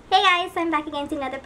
Hey guys, I'm back again to another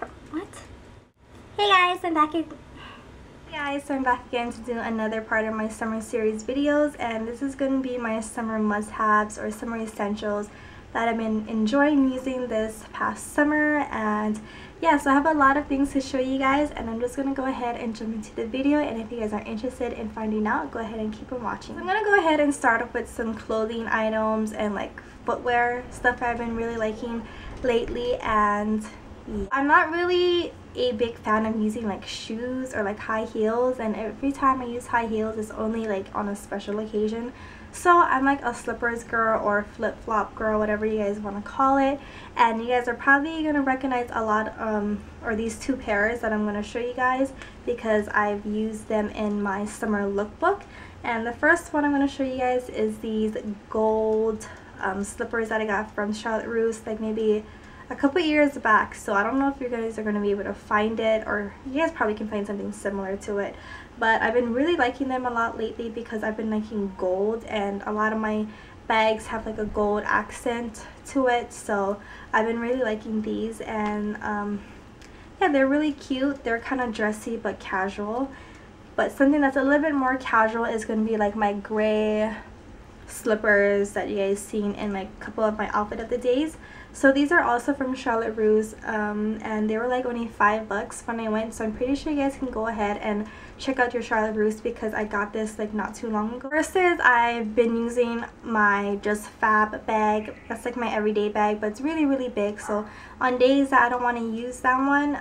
Hey guys, I'm back again. Hey guys, so I'm back again to do another part of my summer series videos, and this is going to be my summer must-haves or summer essentials that I've been enjoying using this past summer. And yeah, so I have a lot of things to show you guys, and I'm just going to go ahead and jump into the video, and if you guys are interested in finding out, go ahead and keep on watching. So I'm going to go ahead and start off with some clothing items and like footwear stuff I've been really liking lately. And yeah, I'm not really a big fan of using like shoes or like high heels, and every time I use high heels it's only like on a special occasion. So I'm like a slippers girl or flip-flop girl, whatever you guys want to call it. And you guys are probably going to recognize a lot or these two pairs that I'm going to show you guys because I've used them in my summer lookbook. And the first one I'm going to show you guys is these gold slippers that I got from Charlotte Russe like maybe a couple years back. So I don't know if you guys are going to be able to find it, or you guys probably can find something similar to it, but I've been really liking them a lot lately because I've been liking gold, and a lot of my bags have like a gold accent to it, so I've been really liking these. And yeah, they're really cute. They're kind of dressy but casual. But something that's a little bit more casual is going to be like my gray slippers that you guys seen in like a couple of my outfit of the days. So these are also from Charlotte Russe, and they were like only $5 when I went, so I'm pretty sure you guys can go ahead and check out your Charlotte Russe because I got this like not too long ago. First is I've been using my Just Fab bag. That's like my everyday bag, but it's really big, so on days that I don't want to use that one,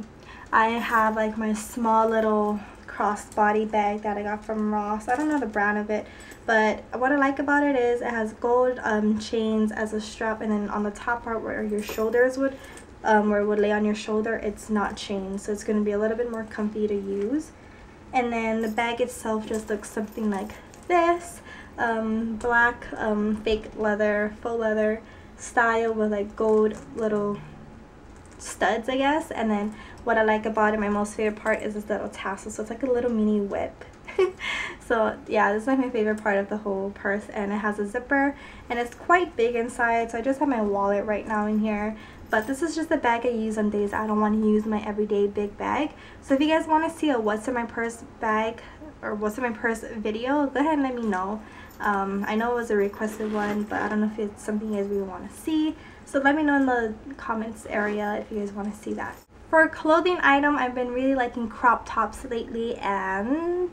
I have like my small little crossbody bag that I got from Ross. I don't know the brand of it, but what I like about it is it has gold chains as a strap, and then on the top part where your shoulders would where it would lay on your shoulder, it's not chained, so it's going to be a little bit more comfy to use. And then the bag itself just looks something like this, black fake leather, faux leather style with like gold little studs, I guess. And then what I like about it, my most favorite part, is this little tassel, so it's like a little mini whip. So yeah, this is like my favorite part of the whole purse, and it has a zipper and it's quite big inside, so I just have my wallet right now in here. But this is just the bag I use on days I don't want to use my everyday big bag. So if you guys want to see a what's in my purse bag or what's in my purse video, go ahead and let me know. I know it was a requested one, but I don't know if it's something you guys really want to see, so let me know in the comments area if you guys want to see that. For a clothing item, I've been really liking crop tops lately, and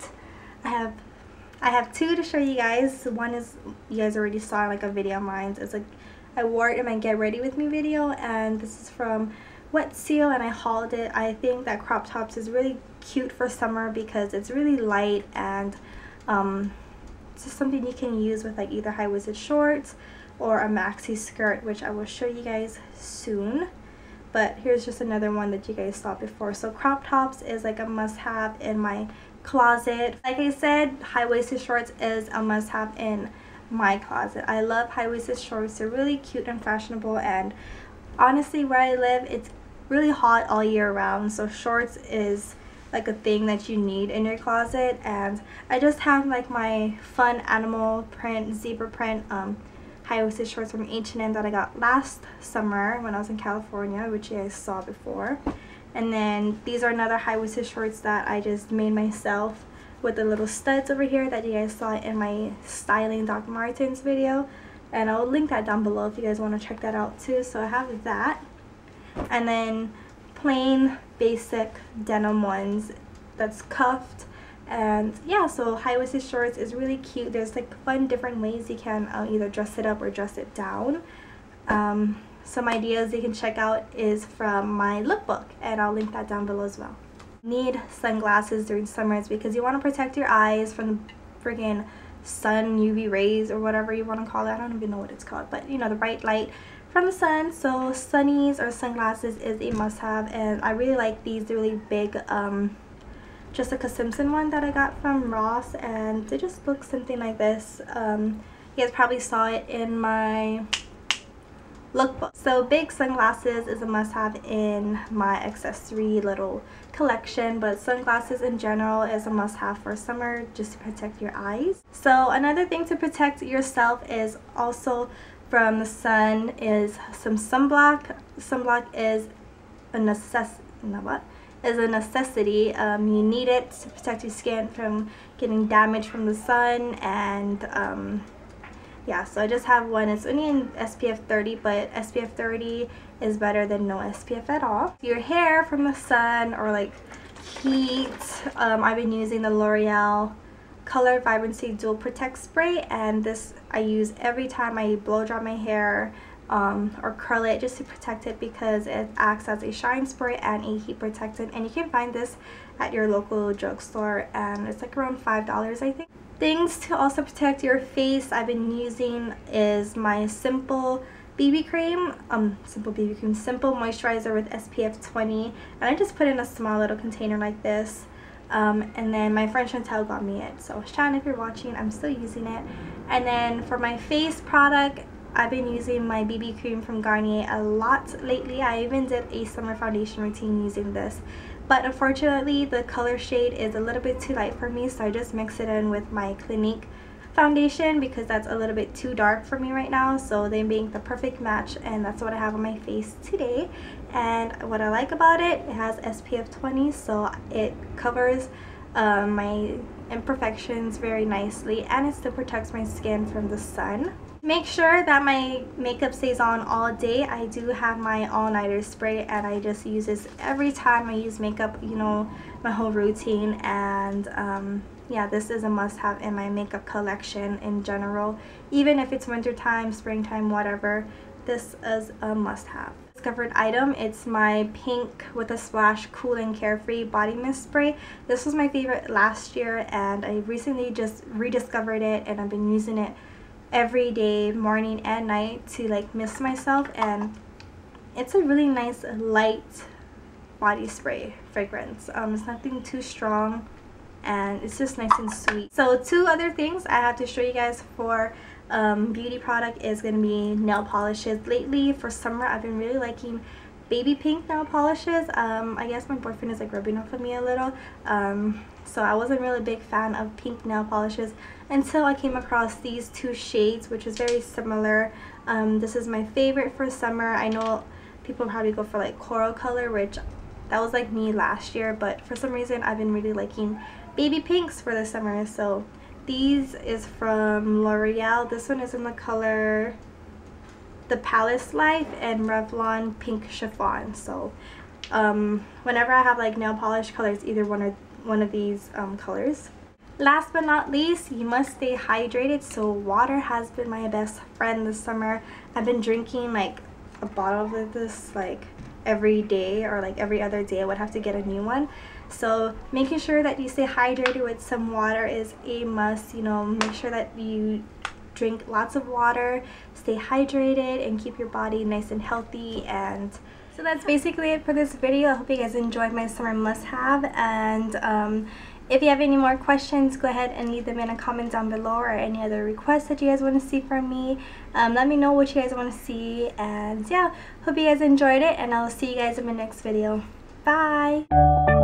I have two to show you guys. One is, you guys already saw like a video of mine. It's like I wore it in my get ready with me video, and this is from Wet Seal, and I hauled it. I think that crop tops is really cute for summer because it's really light, and it's just something you can use with like either high-waisted shorts or a maxi skirt, which I will show you guys soon. But here's just another one that you guys saw before. So crop tops is like a must-have in my closet. Like I said, high-waisted shorts is a must-have in my closet. I love high-waisted shorts. They're really cute and fashionable, and honestly, where I live, it's really hot all year round, so shorts is like a thing that you need in your closet. And I just have like my fun animal print, zebra print high-waisted shorts from H&M that I got last summer when I was in California, which you guys saw before. And then these are another high-waisted shorts that I just made myself with the little studs over here that you guys saw in my styling Doc Martens video, and I'll link that down below if you guys want to check that out too. So I have that, and then plain basic denim ones that's cuffed. And yeah, so high-waisted shorts is really cute. There's like fun different ways you can either dress it up or dress it down. Some ideas you can check out is from my lookbook, and I'll link that down below as well. Need sunglasses during summers because you want to protect your eyes from the friggin' sun, UV rays, or whatever you want to call it. I don't even know what it's called, but you know, the bright light from the sun. So sunnies or sunglasses is a must-have, and I really like these really big Jessica Simpson one that I got from Ross, and they just look something like this. You guys probably saw it in my lookbook. So big sunglasses is a must-have in my accessory little collection, but sunglasses in general is a must-have for summer just to protect your eyes. So another thing to protect yourself is also from the sun is some sunblock. Sunblock is a necessity. You need it to protect your skin from getting damaged from the sun, and yeah, so I just have one. It's only in SPF 30, but SPF 30 is better than no SPF at all. Your hair from the sun or like heat, I've been using the L'Oreal Color Vibrancy Dual Protect Spray, and this I use every time I blow dry my hair or curl it, just to protect it, because it acts as a shine spray and a heat protectant. And you can find this at your local drugstore, and it's like around $5, I think. Things to also protect your face I've been using is my Simple BB cream, Simple Moisturizer with SPF 20, and I just put it in a small little container like this. And then my friend Chantel got me it, so Shan, if you're watching, I'm still using it. And then for my face product, I've been using my BB cream from Garnier a lot lately. I even did a summer foundation routine using this, but unfortunately the color shade is a little bit too light for me, so I just mix it in with my Clinique foundation because that's a little bit too dark for me right now. So they make the perfect match, and that's what I have on my face today. And what I like about it, it has SPF 20, so it covers my imperfections very nicely, and it still protects my skin from the sun. Make sure that my makeup stays on all day. I do have my all-nighter spray, and I just use this every time I use makeup, you know, my whole routine. And yeah, this is a must-have in my makeup collection in general. Even if it's wintertime, springtime, whatever, this is a must-have. Discovered item, it's my Pink with a Splash Cool and Carefree Body Mist Spray. This was my favorite last year, and I recently just rediscovered it, and I've been using it every day, morning and night, to like mist myself. And it's a really nice light body spray fragrance. It's nothing too strong, and it's just nice and sweet. So two other things I have to show you guys for beauty product is going to be nail polishes. Lately for summer I've been really liking baby pink nail polishes. I guess my boyfriend is like rubbing off on me a little, so I wasn't really a big fan of pink nail polishes until I came across these two shades, which is very similar. This is my favorite for summer. I know people probably go for like coral color, which that was like me last year, but for some reason I've been really liking baby pinks for the summer. So these is from L'Oreal. This one is in the color The Palace Life and Revlon Pink Chiffon. So whenever I have like nail polish colors, either one of these colors. Last but not least, you must stay hydrated, so water has been my best friend this summer. I've been drinking like a bottle of this like every day, or like every other day I would have to get a new one. So making sure that you stay hydrated with some water is a must. You know, make sure that you drink lots of water, stay hydrated, and keep your body nice and healthy. And so that's basically it for this video. I hope you guys enjoyed my summer must-have, and if you have any more questions, go ahead and leave them in a comment down below, or any other requests that you guys want to see from me. Let me know what you guys want to see, and yeah, hope you guys enjoyed it, and I'll see you guys in my next video. Bye!